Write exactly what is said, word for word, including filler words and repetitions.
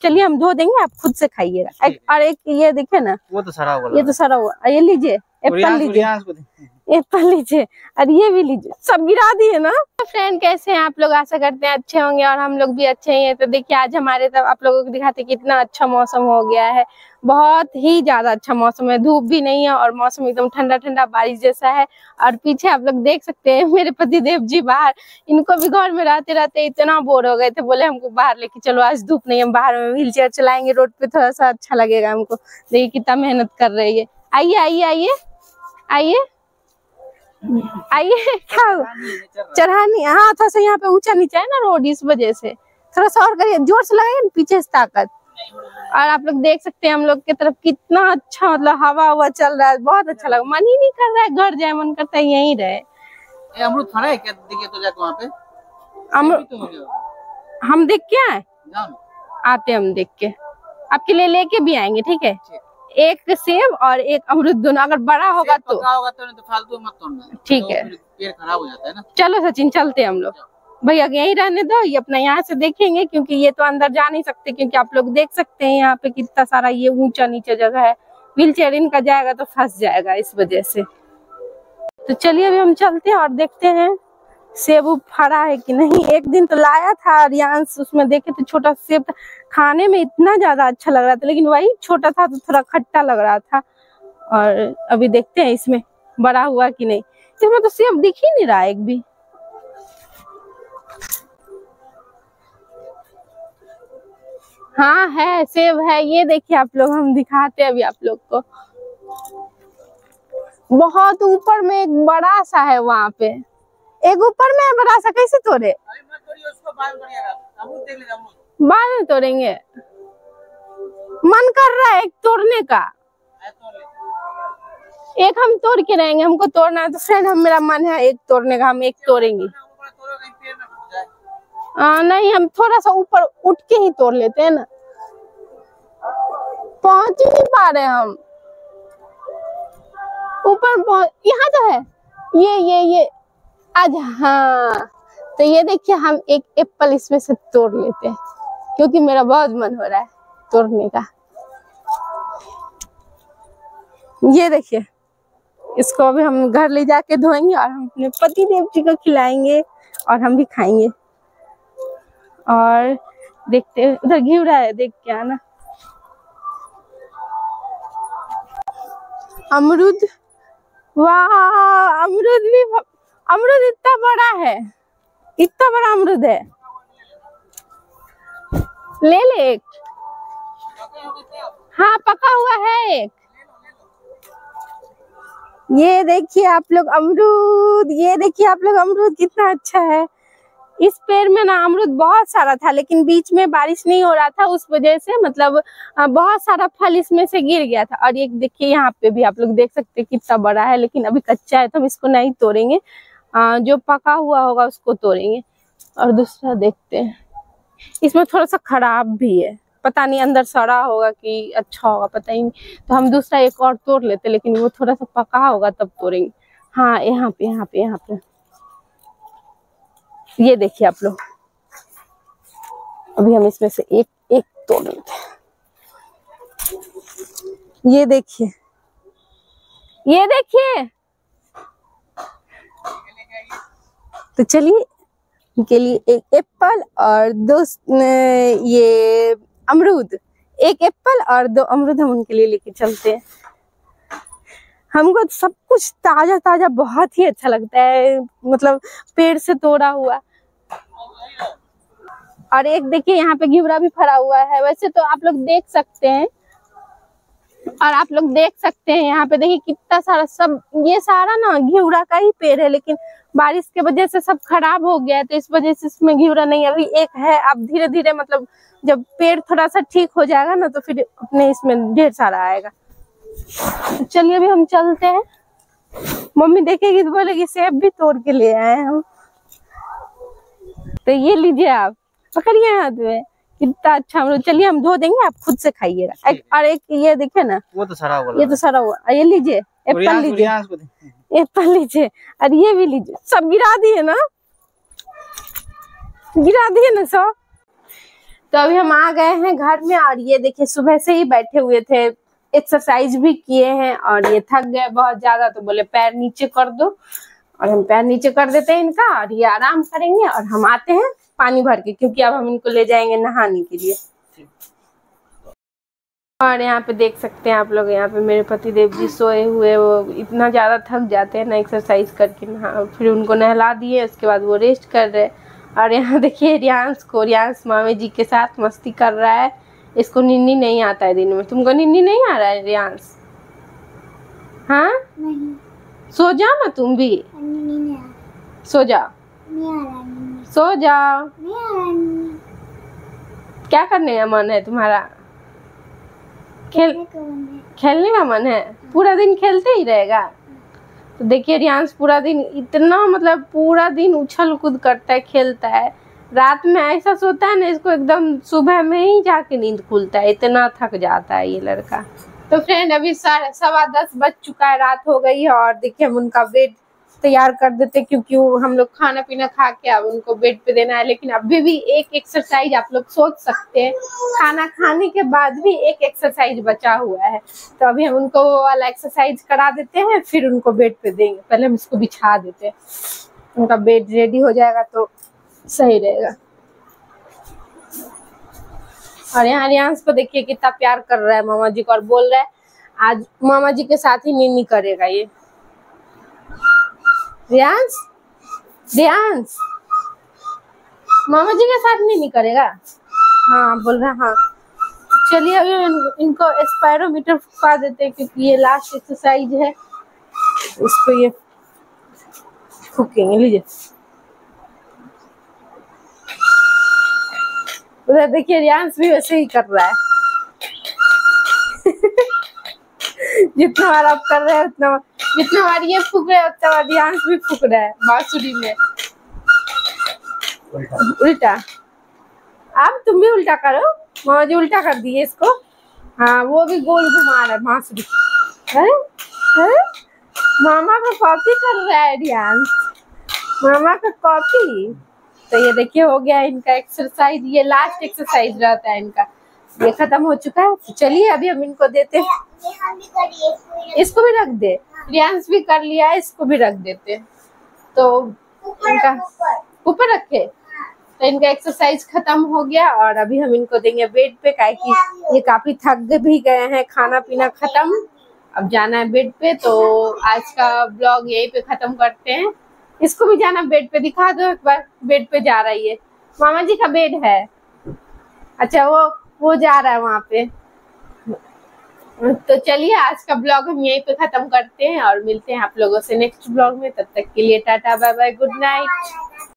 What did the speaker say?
चलिए हम धो देंगे, आप खुद से खाइएगा। और एक ये देखिए ना, वो तो सड़ा हुआ, ये तो सड़ा हुआ, ये लीजिए एप्पल लीजिए, एप्पल लीजिए और ये भी लीजिए, सब गिरा दिए ना। फ्रेंड कैसे हैं आप लोग, आशा करते हैं अच्छे होंगे और हम लोग भी अच्छे ही हैं। तो देखिए आज हमारे तब आप लोगों को दिखाते कितना अच्छा मौसम हो गया है, बहुत ही ज्यादा अच्छा मौसम है, धूप भी नहीं है और मौसम एकदम ठंडा ठंडा बारिश जैसा है। और पीछे आप लोग देख सकते हैं मेरे पति देव जी बाहर, इनको भी घर में रहते रहते इतना बोर हो गए थे, बोले हमको बाहर लेके चलो, आज धूप नहीं, हम बाहर में व्हील चेयर चलाएंगे, रोड पे थोड़ा सा अच्छा लगेगा हमको। देखिए कितना मेहनत कर रही है। आइए आइए आइए आइए आइए, क्या चढ़ानी, हाँ थोड़ा सा यहाँ पे ऊंचा नीचा है ना रोड, इस वजह से थोड़ा सा और करिए, जोर से लगाइए ना पीछे से ताकत। और आप लोग देख सकते हैं हम लोग की तरफ कितना अच्छा मतलब हवा हवा चल रहा है, बहुत अच्छा लगा, मन ही नहीं कर रहा है घर जाए, मन करता है यहीं रहे। अमरूद फड़ा है क्या? देखिए तो जाके वहाँ पे अमरूद हम देख के आए, आते हम देख के आपके लिए लेके भी आएंगे, ठीक है? एक सेब और एक अमरूद दोनों, अगर बड़ा होगा तो होगा तो, नहीं तो फालतू मत तोड़ना, ठीक है? पेड़ खराब हो जाता है ना। चलो सचिन चलते हम लोग, भैया यहीं रहने दो, ये अपना यहाँ से देखेंगे क्योंकि ये तो अंदर जा नहीं सकते, क्योंकि आप लोग देख सकते हैं यहाँ पे कितना सारा ये ऊंचा नीचे जगह है, व्हील चेयर इनका जाएगा तो फंस जाएगा इस वजह से। तो चलिए अभी हम चलते हैं और देखते हैं सेब फड़ा है कि नहीं। एक दिन तो लाया था रियांश, उसमें देखे तो छोटा सेब था, खाने में इतना ज्यादा अच्छा लग रहा था, लेकिन वही छोटा था तो थोड़ा खट्टा लग रहा था। और अभी देखते हैं इसमें बड़ा हुआ कि नहीं, इसमें तो सेब दिख ही नहीं रहा एक भी। हाँ है, सेब है, ये देखिए आप लोग, हम दिखाते हैं अभी आप लोग को। बहुत ऊपर में एक बड़ा सा है, वहाँ पे एक ऊपर में है बड़ा सा, कैसे तोड़े? बाद में तोड़ेंगे, मन कर रहा है एक तोड़ने का, एक हम तोड़ के रहेंगे, हमको तोड़ना है तो फ्रेंड हम मेरा मन है एक तोड़ने का, हम एक तोड़ेंगे। आ, नहीं हम थोड़ा सा ऊपर उठ के ही तोड़ लेते हैं ना, पहुंच ही नहीं पा रहे हम ऊपर, यहाँ तो है ये ये ये आज। हाँ तो ये देखिए हम एक एप्पल इसमें से तोड़ लेते हैं, क्योंकि मेरा बहुत मन हो रहा है तोड़ने का। ये देखिए इसको अभी हम घर ले जाके धोएंगे और हम अपने पति देव जी को खिलाएंगे और हम भी खाएंगे। और देखते हैं उधर घिउरा है, देख के आना। अमरूद, वाह अमरूद भी, अमरूद इतना बड़ा है, इतना बड़ा अमरूद है, ले ले एक। हाँ पका हुआ है एक, ये देखिए आप लोग अमरूद, ये देखिए आप लोग अमरूद कितना अच्छा है। इस पेड़ में ना अमरूद बहुत सारा था, लेकिन बीच में बारिश नहीं हो रहा था, उस वजह से मतलब बहुत सारा फल इसमें से गिर गया था। और ये देखिए यहाँ पे भी आप लोग देख सकते हैं कितना बड़ा है, लेकिन अभी कच्चा है तो हम इसको नहीं तोड़ेंगे, आ, जो पका हुआ होगा उसको तोड़ेंगे। और दूसरा देखते हैं, इसमें थोड़ा सा खराब भी है, पता नहीं अंदर सड़ा होगा कि अच्छा होगा, पता ही नहीं। तो हम दूसरा एक और तोड़ लेते, लेकिन वो थोड़ा सा पका होगा तब तोड़ेंगे। हाँ यहाँ पे यहाँ पे यहाँ पे ये देखिए आप लोग, अभी हम इसमें से एक एक तोड़ लेते हैं। ये देखिए ये देखिए, तो चलिए इनके लिए एक एप्पल और दो ये अमरूद, एक एप्पल और दो अमरूद हम उनके लिए लेके चलते हैं। हमको सब कुछ ताजा ताजा बहुत ही अच्छा लगता है, मतलब पेड़ से तोड़ा हुआ। और एक देखिए यहाँ पे घिउरा भी फरा हुआ है, वैसे तो आप लोग देख सकते हैं, और आप लोग देख सकते हैं यहाँ पे देखिए कितना सारा, सब ये सारा ना घिउरा का ही पेड़ है, लेकिन बारिश के वजह से सब खराब हो गया है, तो इस वजह से इसमें घिउरा नहीं, अभी एक है। अब धीरे धीरे मतलब जब पेड़ थोड़ा सा ठीक हो जाएगा ना तो फिर अपने इसमें ढेर सारा आएगा। चलिए अभी हम चलते हैं, मम्मी देखेगी तो बोलेगी सेब भी तोड़ के ले आए हम। तो ये लीजिए आप पकड़िए हाथ में, कितना अच्छा अमरूद। चलिए हम धो देंगे, आप खुद से खाइएगा। और एक ये देखिए ना, वो तो सड़ा हुआ, ये तो सड़ा हुआ, ये लीजिए एप्पल लीजिए, एप्पल लीजिए और ये भी लीजिए। सब गिरा दिए ना, गिरा दिए ना सब। तो अभी हम आ गए हैं घर में और ये देखिए सुबह से ही बैठे हुए थे, एक्सरसाइज भी किए हैं और ये थक गए बहुत ज्यादा, तो बोले पैर नीचे कर दो और हम पैर नीचे कर देते हैं इनका और ये आराम करेंगे और हम आते हैं पानी भर के, क्योंकि अब हम इनको ले जाएंगे नहाने के लिए। और यहाँ पे देख सकते हैं आप लोग, यहाँ पे मेरे पति देव जी सोए हुए, वो इतना ज़्यादा थक जाते हैं ना एक्सरसाइज करके, नहा फिर उनको नहला दिए, उसके बाद वो रेस्ट कर रहे। और यहाँ देखिए रियांश को, रियांश मामी जी के साथ मस्ती कर रहा है, इसको निन्नी नहीं आता है दिन में। तुमको निन्नी नहीं आ रहा है रियांश? हाँ नहीं, सो जाओ ना तुम भी, नहीं, नहीं, सो जाओ, नहीं आ रहा, नहीं, सो जाओ। नहीं आ रहा, नहीं, क्या करने का मन है तुम्हारा? खेल खेलने का मन है। खेलने का मन है? पूरा दिन खेलते ही रहेगा? तो देखिए रियांश पूरा दिन इतना मतलब पूरा दिन उछल कूद करता है, खेलता है, रात में ऐसा सोता है ना इसको एकदम सुबह में ही जाके नींद खुलता है, इतना थक जाता है ये लड़का। तो फ्रेंड अभी साढ़े सवा दस बज चुका है, रात हो गई है और देखिए हम उनका बेड तैयार कर देते, क्योंकि हम लोग खाना पीना खा के अब उनको बेड पे देना है। लेकिन अभी भी एक एक्सरसाइज आप लोग सोच सकते हैं, खाना खाने के बाद भी एक एक्सरसाइज बचा हुआ है, तो अभी हम उनको वो वाला एक्सरसाइज करा देते हैं, फिर उनको बेड पे देंगे। पहले हम इसको बिछा देते हैं, उनका बेड रेडी हो जाएगा तो सही रहेगा। और यहाँ रियांश को देखिए कितना प्यार कर रहा है मामा जी को, और बोल रहा है आज मामा जी के साथ ही नीनी करेगा ये। रियांश, रियांश मामा जी के साथ नीनी करेगा? हाँ बोल रहा है हाँ। चलिए अभी इनको स्पायरोमीटर फुका देते हैं, क्योंकि ये लास्ट एक्सरसाइज है, इसको ये फूकेंगे। लीजिए, उधर देखिए रियांश भी वैसे ही कर रहा है जितना बार आप कर रहे हैं उतना, जितना बार ये फूक रहे हैं उतना बार रियांश भी फूक रहा है बांसुरी में। उल्टा, अब तुम भी उल्टा करो, मामा जी उल्टा कर दिए इसको। हाँ वो भी गोल घुमा रहा है बांसुरी। है? है? मामा का कॉपी कर रहा है रियांश, मामा का कॉपी। तो ये देखिए हो गया इनका एक्सरसाइज, ये लास्ट एक्सरसाइज रहता है इनका, ये खत्म हो चुका है। तो चलिए अभी हम इनको देते हैं, इसको भी रख दे, रियांश भी कर लिया है, इसको भी रख देते, तो इनका ऊपर रखे, तो इनका एक्सरसाइज खत्म हो गया। और अभी हम इनको देंगे बेड पे, काहे कि ये काफी थक भी गए हैं, खाना पीना खत्म, अब जाना है बेड पे। तो आज का ब्लॉग यही पे खत्म करते हैं। इसको भी जाना बेड पे, दिखा दो एक बार, बेड पे जा रही है, मामा जी का बेड है। अच्छा वो वो जा रहा है वहां पे। तो चलिए आज का ब्लॉग हम यहीं पे खत्म करते हैं और मिलते हैं आप लोगों से नेक्स्ट ब्लॉग में। तब तक के लिए tata bye bye, good night.